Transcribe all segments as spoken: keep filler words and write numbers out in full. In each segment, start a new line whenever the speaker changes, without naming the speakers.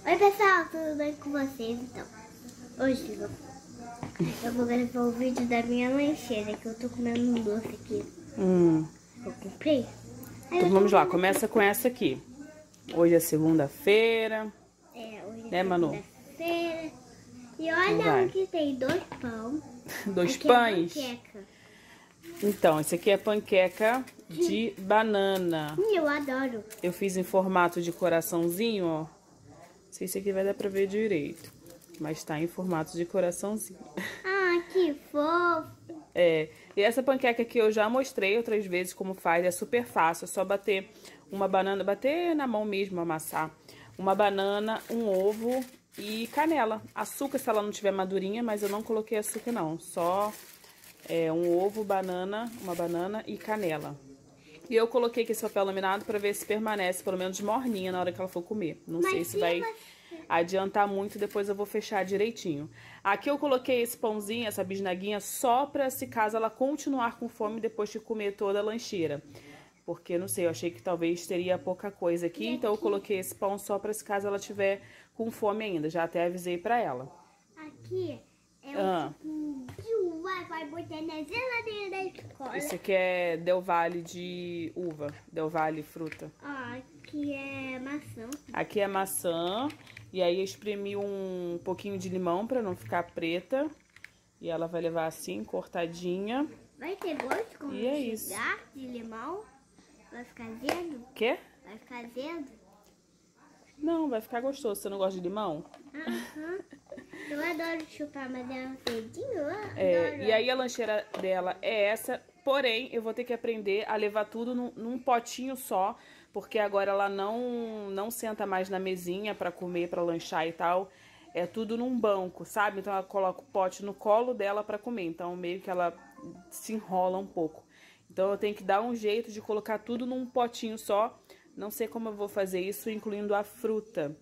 Oi pessoal, tudo bem com vocês? Então, hoje eu, eu vou gravar o vídeo da minha lancheira, que eu tô comendo um doce aqui.
Hum.
Eu comprei. Aí
Então
eu
vamos lá,
tô
começa com essa aqui. Hoje é segunda-feira.
É, hoje é
Né, Manu?
segunda-feira. E
Então
olha
vai.
um que tem dois pão.
Dois
Aqui
pães.
É panqueca.
Então, esse aqui é panqueca de banana.
Hum, eu adoro.
Eu fiz em formato de coraçãozinho, ó. Não sei se aqui vai dar pra ver direito, mas tá em formato de coraçãozinho.
Ah, que fofo.
É, e essa panqueca aqui eu já mostrei outras vezes como faz, é super fácil, é só bater uma banana, bater na mão mesmo, amassar. Uma banana, um ovo e canela. Açúcar se ela não tiver madurinha, mas eu não coloquei açúcar não, só é, um ovo, banana, uma banana e canela. E eu coloquei aqui esse papel laminado pra ver se permanece pelo menos morninha na hora que ela for comer. Não
Mas
sei se
se
vai
você-
adiantar muito, depois eu vou fechar direitinho. Aqui eu coloquei esse pãozinho, essa bisnaguinha, só pra se caso ela continuar com fome depois de comer toda a lancheira. Porque, não sei, eu achei que talvez teria pouca coisa aqui, então eu coloquei esse pão só pra se caso ela tiver com fome ainda. Já até avisei pra ela.
Aqui é
Ah.
um tipo, vai, vai botar na geladeira da escola.
Esse aqui é Del Valle de uva, Del Valle fruta.
Ah, aqui é maçã.
Aqui é maçã, e aí eu espremi um pouquinho de limão pra não ficar preta. E ela vai levar assim, cortadinha.
Vai ter gosto quando
E é
chegar de limão? Vai ficar azedo?
Quê?
Vai ficar azedo?
Não, vai ficar gostoso. Você não gosta de limão?
Aham. Eu adoro chupar, mas é azedinho. Eu
É,
adoro.
e aí a lancheira dela é essa, porém eu vou ter que aprender a levar tudo num, num potinho só, porque agora ela não não senta mais na mesinha pra comer, pra lanchar e tal. É tudo num banco, sabe? Então ela coloca o pote no colo dela pra comer, então meio que ela se enrola um pouco. Então eu tenho que dar um jeito de colocar tudo num potinho só. Não sei como eu vou fazer isso, incluindo a fruta.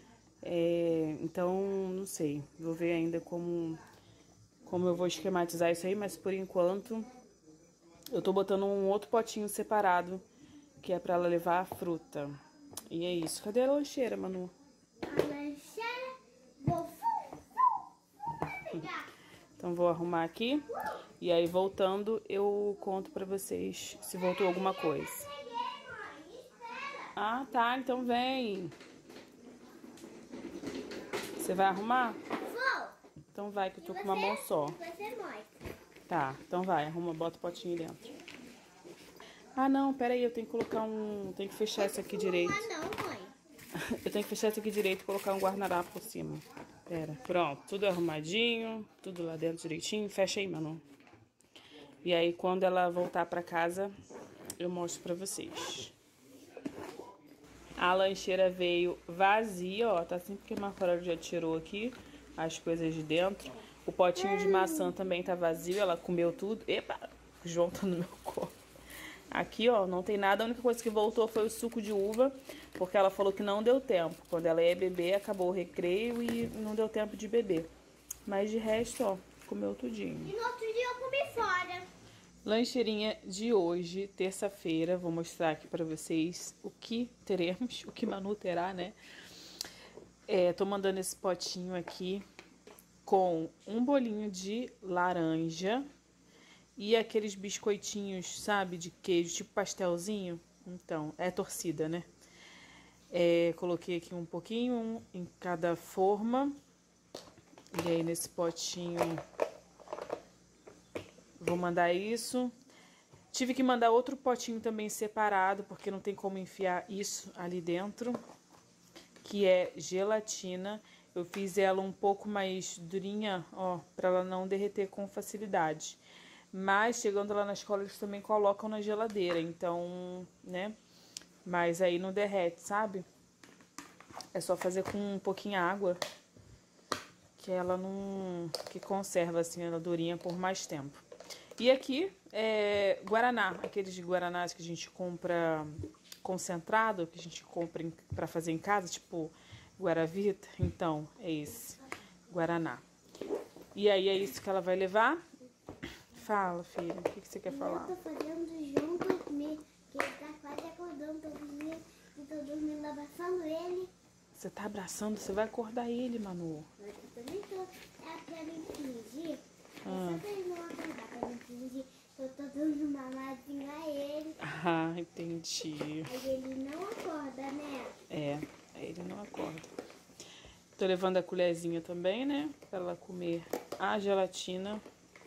É, então, não sei. Vou ver ainda como, como eu vou esquematizar isso aí, mas por enquanto eu tô botando um outro potinho separado, que é pra ela levar a fruta. E é isso. Cadê a lancheira, Manu?
A lancheira, vou fu, fu, vai pegar.
Então vou arrumar aqui. E aí voltando eu conto pra vocês se voltou alguma coisa. Ah, tá. Então vem. Você vai arrumar?
Vou.
Então vai, que eu tô
E
com uma
você?
mão só.
Você mostra.
Tá, então vai, arruma, bota o potinho dentro. Ah, não, pera aí, eu tenho que colocar um... Tenho que fechar isso aqui direito.
Ah, não, mãe.
Eu tenho que fechar isso aqui direito e colocar um guardanapo por cima. Pera, pronto, tudo arrumadinho, tudo lá dentro direitinho. Fecha aí, Manu. E aí, quando ela voltar pra casa, eu mostro pra vocês. A lancheira veio vazia, ó, tá assim porque a Marco Aurélio já tirou aqui as coisas de dentro. O potinho de maçã também tá vazio, ela comeu tudo. Epa, o João tá no meu colo. Aqui, ó, não tem nada, a única coisa que voltou foi o suco de uva, porque ela falou que não deu tempo. Quando ela ia beber, acabou o recreio e não deu tempo de beber. Mas de resto, ó, comeu tudinho.
E no outro dia eu comi fora.
Lancheirinha de hoje, terça-feira, vou mostrar aqui pra vocês o que teremos, o que Manu terá, né? É, tô mandando esse potinho aqui com um bolinho de laranja e aqueles biscoitinhos, sabe, de queijo, tipo pastelzinho. Então, é torcida, né? É, coloquei aqui um pouquinho em cada forma. E aí, nesse potinho, vou mandar isso. Tive que mandar outro potinho também separado, porque não tem como enfiar isso ali dentro. Que é gelatina. Eu fiz ela um pouco mais durinha, ó, pra ela não derreter com facilidade. Mas, chegando lá na escola, eles também colocam na geladeira, então, né? Mas aí não derrete, sabe? É só fazer com um pouquinho de água, que ela não... que conserva, assim, ela durinha por mais tempo. E aqui, é guaraná, aqueles de guaranás que a gente compra concentrado, que a gente compra em, pra fazer em casa, tipo Guaravita. Então, é esse, guaraná. E aí, é isso que ela vai levar. Fala, filha, o que, que você quer falar?
Eu tô fazendo o João dormir, que ele tá quase acordando, tô dormindo, e tô dormindo abraçando ele.
Você tá abraçando, você vai acordar ele, Manu.
Eu também tô. É pra me fingir.
Ah.
É só pra ele não acordar, pra me fingir que eu tô dando mamadinha a ele.
Ah, entendi.
Aí ele não acorda, né?
É, aí ele não acorda. Tô levando a colherzinha também, né? Pra ela comer a gelatina.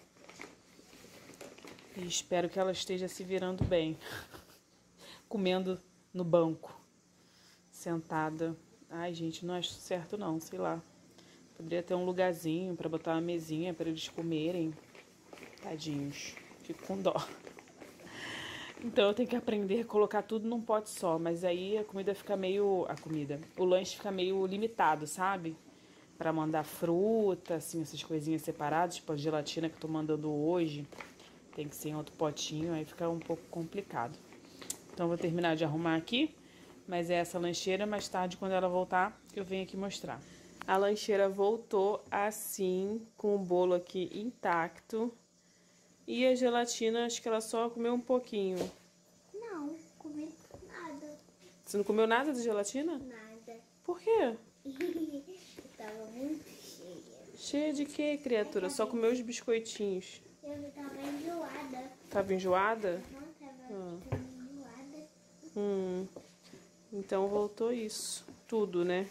E espero que ela esteja se virando bem. Comendo no banco. Sentada. Ai, gente, não acho certo não, sei lá. Poderia ter um lugarzinho pra botar uma mesinha pra eles comerem. Tadinhos. Fico com dó. Então eu tenho que aprender a colocar tudo num pote só. Mas aí a comida fica meio... A comida. O lanche fica meio limitado, sabe? Pra mandar fruta, assim, essas coisinhas separadas. Tipo a gelatina que eu tô mandando hoje. Tem que ser em outro potinho. Aí fica um pouco complicado. Então eu vou terminar de arrumar aqui. Mas é essa lancheira. Mais tarde, quando ela voltar, eu venho aqui mostrar. A lancheira voltou assim, com o bolo aqui intacto. E a gelatina, acho que ela só comeu um pouquinho.
Não, comi nada.
Você não comeu nada de gelatina?
Nada.
Por quê?
Eu tava muito cheia.
Cheia de quê, criatura? Só comeu os biscoitinhos.
Eu tava enjoada.
Tava enjoada?
Não tava
Ah.
enjoada.
Hum. Então voltou isso. Tudo, né?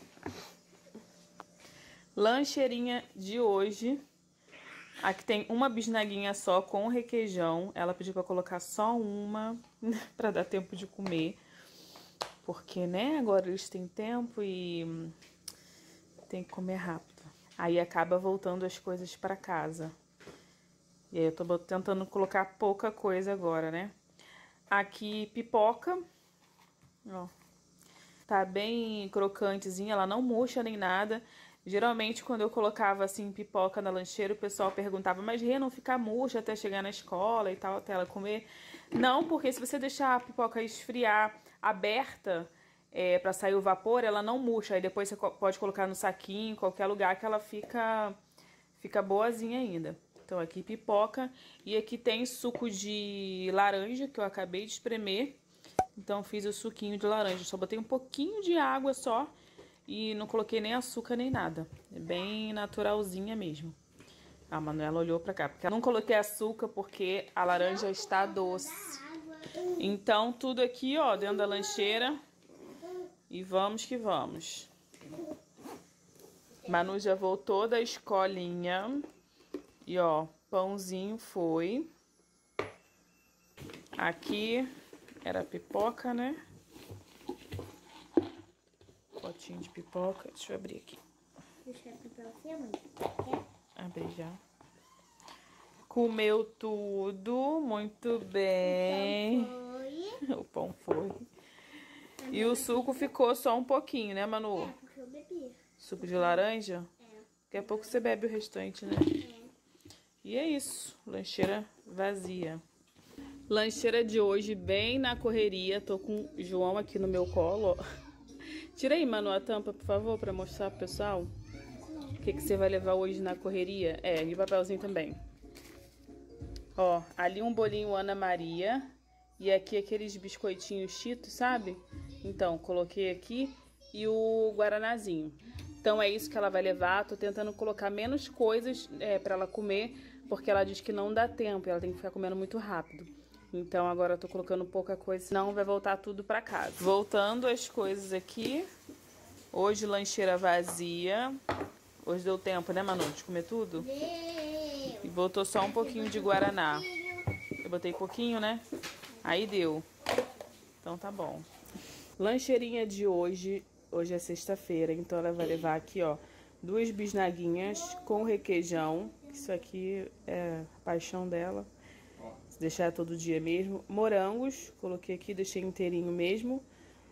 Lancheirinha de hoje. Aqui tem uma bisnaguinha só com requeijão. Ela pediu pra colocar só uma pra dar tempo de comer. Porque, né, agora eles têm tempo e hum, tem que comer rápido. Aí acaba voltando as coisas pra casa. E aí eu tô tentando colocar pouca coisa agora, né? Aqui pipoca. Ó. Tá bem crocantezinha, ela não murcha nem nada. Geralmente, quando eu colocava, assim, pipoca na lancheira, o pessoal perguntava, mas Rê, não fica murcha até chegar na escola e tal, até ela comer? Não, porque se você deixar a pipoca esfriar aberta, é, pra sair o vapor, ela não murcha. Aí depois você pode colocar no saquinho, em qualquer lugar, que ela fica, fica boazinha ainda. Então, aqui pipoca. E aqui tem suco de laranja, que eu acabei de espremer. Então, fiz o suquinho de laranja. Só botei um pouquinho de água só. E não coloquei nem açúcar nem nada. É bem naturalzinha mesmo. A Manuela olhou pra cá. Porque eu não coloquei açúcar porque a laranja está doce. Então, tudo aqui, ó, dentro da lancheira. E vamos que vamos. Manu já voltou da escolinha. E, ó, pãozinho foi. Aqui era pipoca, né? Potinho de pipoca. Deixa eu abrir aqui.
Deixa eu abrir pra você, mãe. Quer?
Abri já. Comeu tudo, muito bem.
Foi.
O pão foi. E o suco ficou só um pouquinho, né, Manu?
É, porque eu bebi.
Suco de laranja?
É.
Daqui a pouco você bebe o restante, né?
É.
E é isso. Lancheira vazia. Lancheira de hoje bem na correria. Tô com o João aqui no meu colo, ó. Tira aí, Manu, a tampa, por favor, pra mostrar pro pessoal. O que, que você vai levar hoje na correria? É, e o papelzinho também. Ó, ali um bolinho Ana Maria. E aqui aqueles biscoitinhos Cheetos, sabe? Então, coloquei aqui. E o guaranazinho. Então, é isso que ela vai levar. Tô tentando colocar menos coisas é, pra ela comer. Porque ela diz que não dá tempo. Ela tem que ficar comendo muito rápido. Então, agora eu tô colocando pouca coisa, senão vai voltar tudo pra casa. Voltando as coisas aqui. Hoje, lancheira vazia. Hoje deu tempo, né, Manu, de comer tudo?
Deu.
E voltou só um pouquinho de guaraná. Eu botei pouquinho, né? Aí deu. Então, tá bom. Lancheirinha de hoje. Hoje é sexta-feira, então ela vai levar aqui, ó, duas bisnaguinhas com requeijão. Isso aqui é a paixão dela. Se deixar todo dia mesmo. Morangos, coloquei aqui, deixei inteirinho mesmo.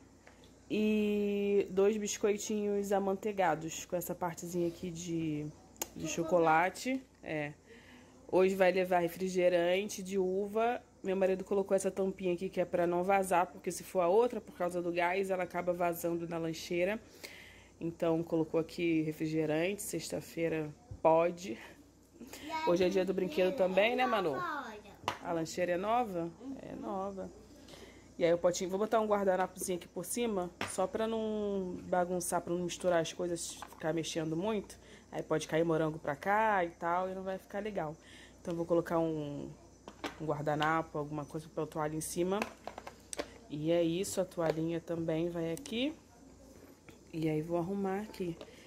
E dois biscoitinhos amanteigados, com essa partezinha aqui de, de chocolate. É. Hoje vai levar refrigerante de uva. Meu marido colocou essa tampinha aqui que é pra não vazar, porque se for a outra, por causa do gás, ela acaba vazando na lancheira. Então, colocou aqui refrigerante. Sexta-feira pode. Hoje é dia do brinquedo também, né, Manu? A lancheira é nova? É nova. E aí o potinho, vou botar um guardanapozinho aqui por cima, só pra não bagunçar, pra não misturar as coisas, ficar mexendo muito. Aí pode cair morango pra cá e tal, e não vai ficar legal. Então eu vou colocar um, um guardanapo, alguma coisa pra toalha em cima. E é isso, a toalhinha também vai aqui. E aí vou arrumar aqui.